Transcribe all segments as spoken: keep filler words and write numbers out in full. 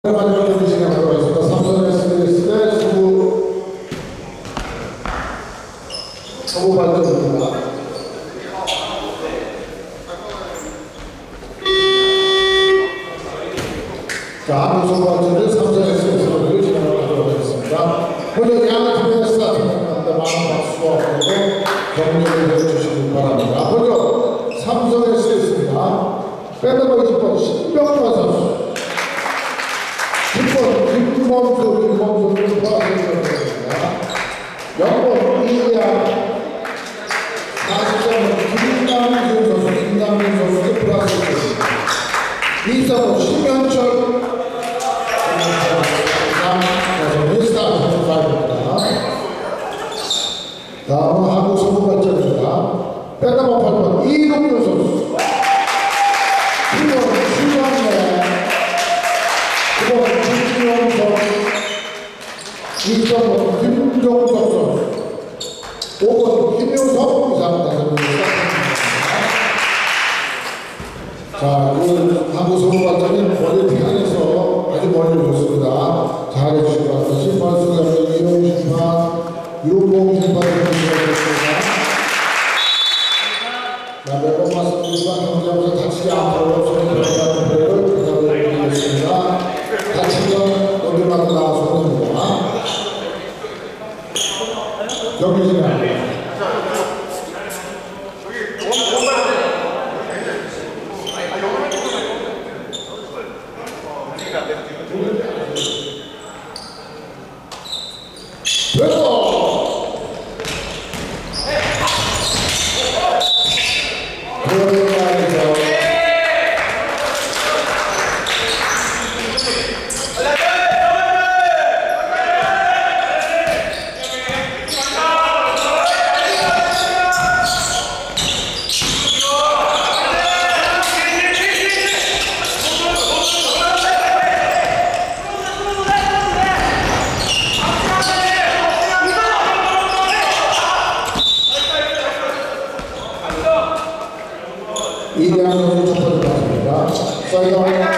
마지막 경기 진행하도록 하겠습니다. 삼성 에스디에스 대 서부 서부 발전입니다. 자, 한국 서부 발전은 삼성 에스디에스를 진행하도록 하겠습니다. 먼저 양팀의 스타트입니다. 많은 박수와 함께 격려를 해주시기 바랍니다. 먼저 삼성 에스디에스입니다. 밴드버 이십 번 신병만 선수, 십 번 김범수, 김범수를 포함해주셨습니다. 영 번 이해양, 사십 번 김남준 선수, 김남준 선수를 플러스했습니다. 이십 번 신명철, 김남준 스타트 파이브입니다. 다음은 한국 서부발전입니다. 밴드버 팔 번 이동규 선수, 칠 번 신광래, 구 번 김지영 이십 번 김종석 선수, 오 번 김효석 이상 다섯 명이 시작합니다. 자, 그 한국 서부발전이 멀리 태안에서 아주 멀리 오셨습니다. 잘해주시기 바랍니다. 심판 수고하셨습니다. 이용 심판, 유봉 심판을 해주셨습니다. 자, 매번 말씀드리지만 경기하면서 다치지 않도록 손해보는 플레이를 부탁드리겠습니다. 다치면 어디마다 나와서 됩니다. 경기 진행합니다. 이대한 선수 첫 번째 맞습니다. 사이드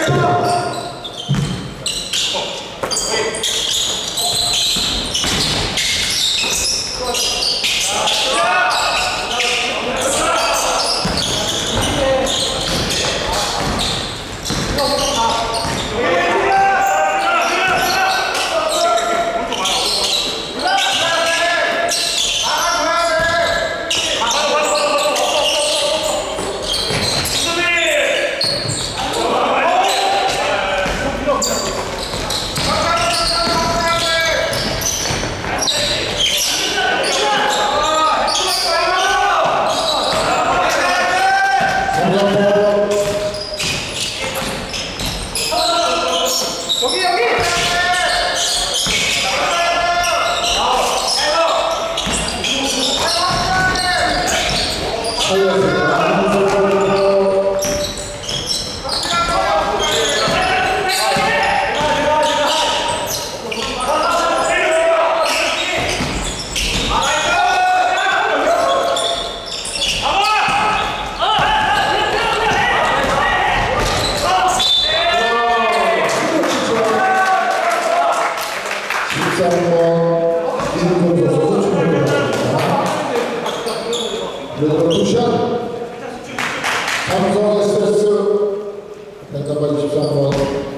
삼성 에스디에스 밴드버 이십삼 번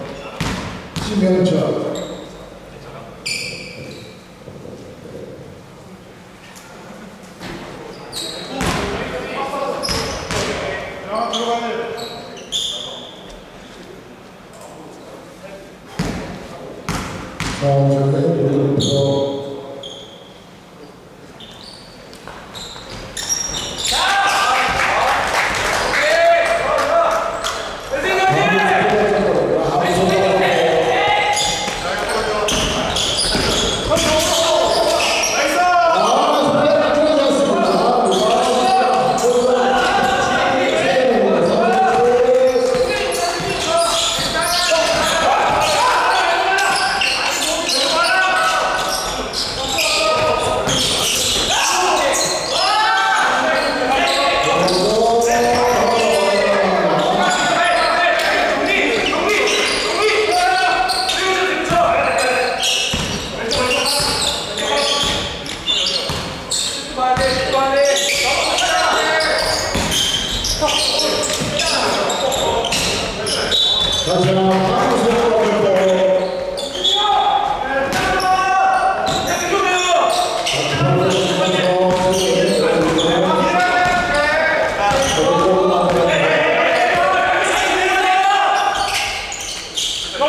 심영철, 정정의 무릎으로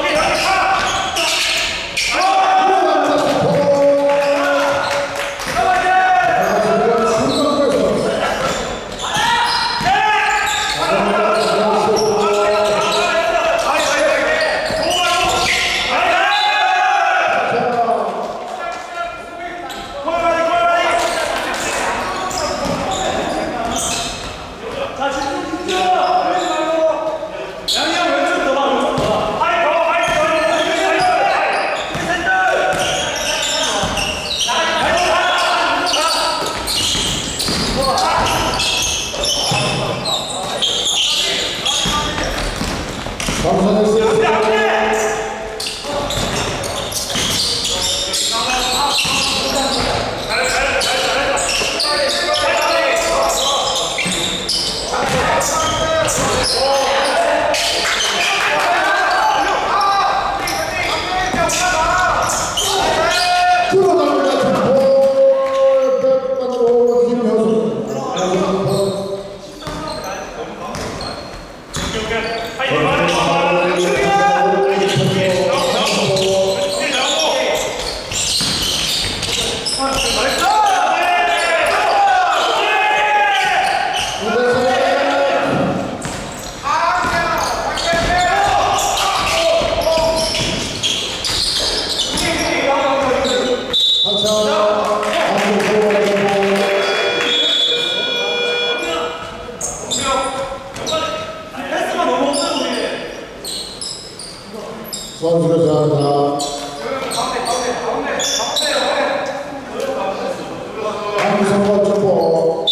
선수가 잘한다. 한성과 점보.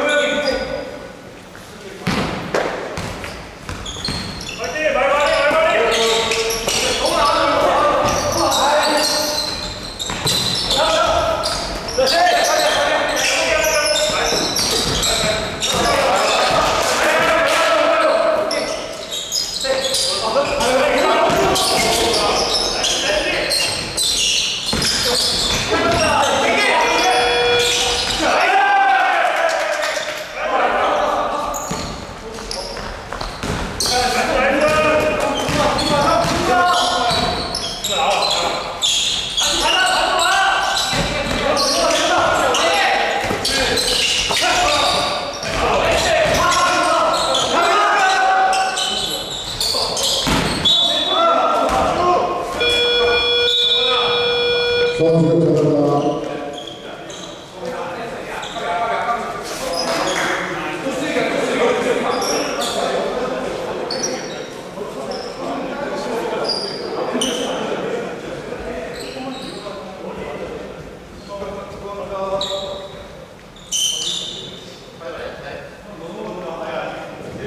말 말해 말 말해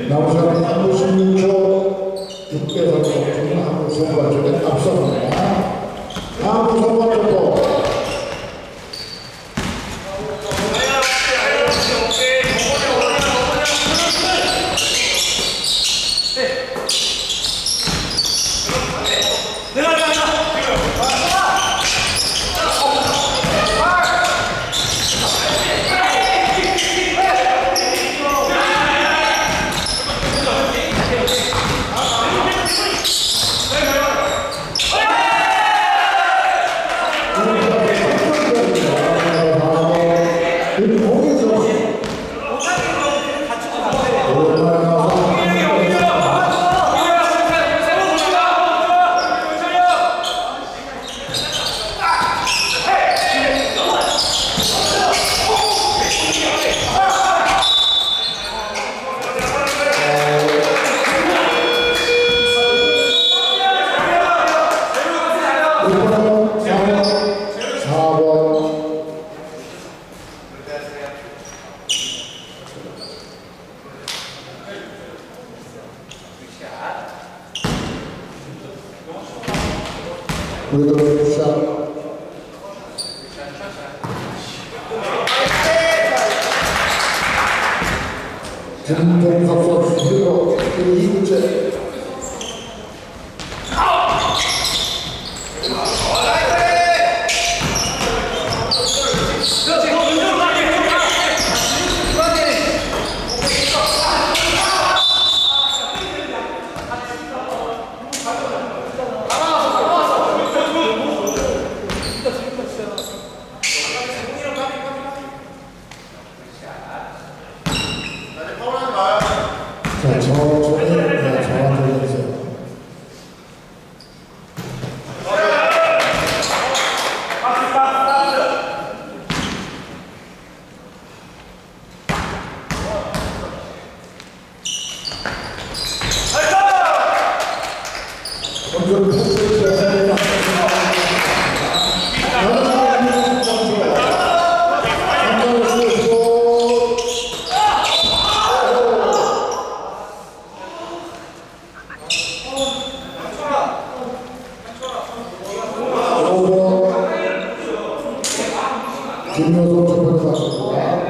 남은 시간 삼 분 십육 초 육 대 삼 점 한국 선발전에 앞서갑니다. 한국 선발전도 우리도 시작. 김동석 선수 그리고 이 분째 자, 천천히 정확하게 해주세요. 김효성 재판을 마칩니다.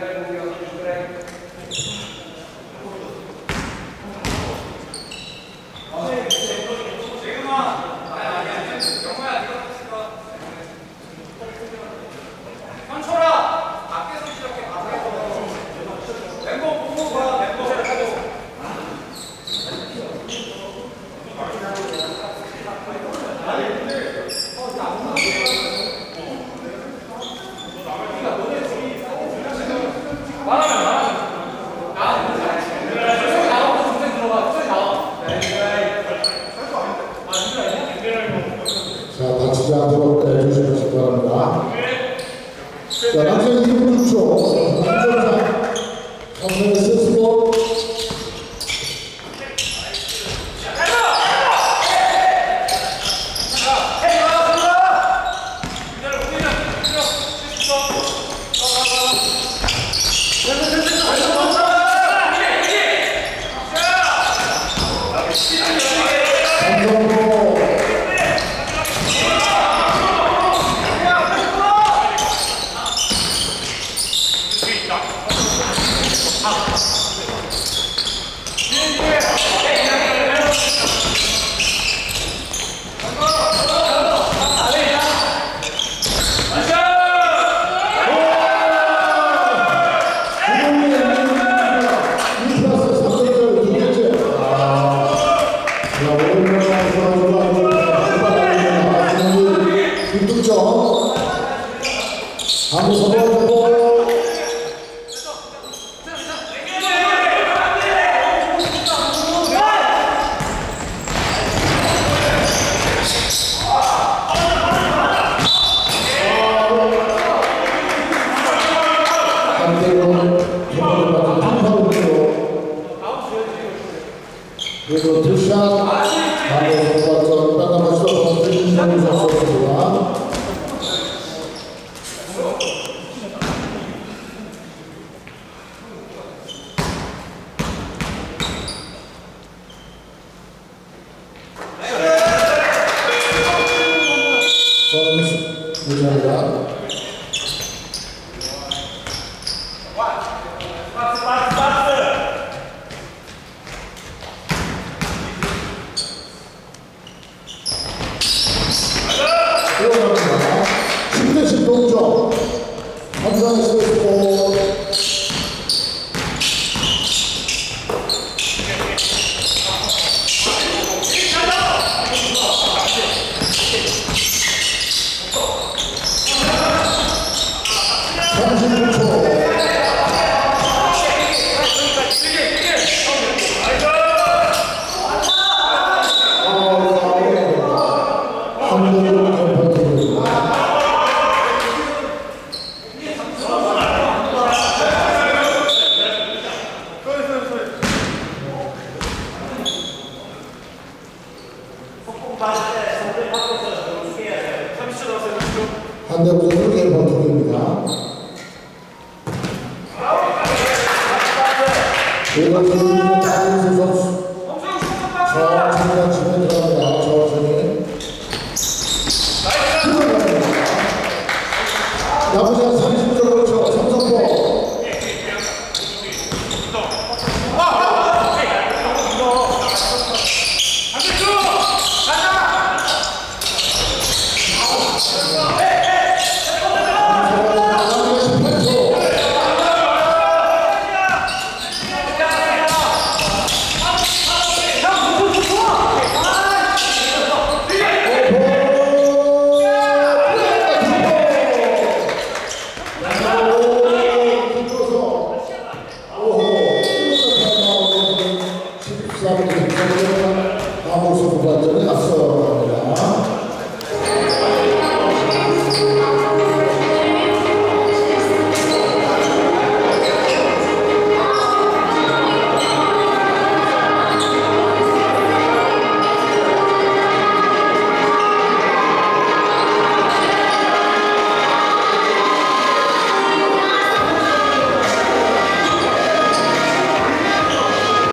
자, 다치지 않도록 해주시기 바랍니다. 자, 남성 이 분 육 초 남정상 삼성의 스스로 한번 서버 오늘 조용히 박인수 선수